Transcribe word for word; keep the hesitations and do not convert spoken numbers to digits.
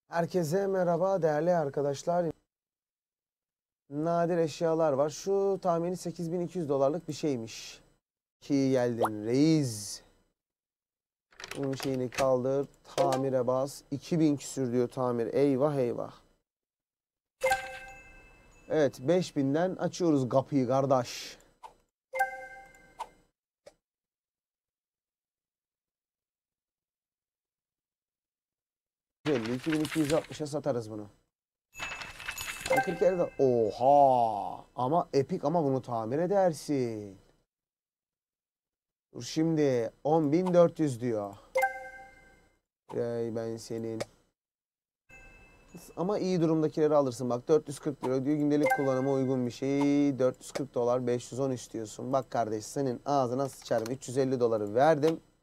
Herkese merhaba değerli arkadaşlar. Nadir eşyalar var. Şu tahmini sekiz bin iki yüz dolarlık bir şeymiş. Ki geldin reis. Bunun şeyini kaldır. Tamire bas. iki bin küsür diyor tamir. Eyvah eyvah. Evet, beş binden açıyoruz kapıyı kardeş. iki bin iki yüz altmışa satarız bunu. kırk kere de. Oha! Ama epik, ama bunu tamir edersin. Dur şimdi on bin dört yüz diyor. Ey ben senin. Ama iyi durumdakileri alırsın. Bak dört yüz kırk lira diyor. Gündelik kullanıma uygun bir şey. dört yüz kırk dolar beş yüz on istiyorsun. Bak kardeş, senin ağzına sıçarım. üç yüz elli doları verdim.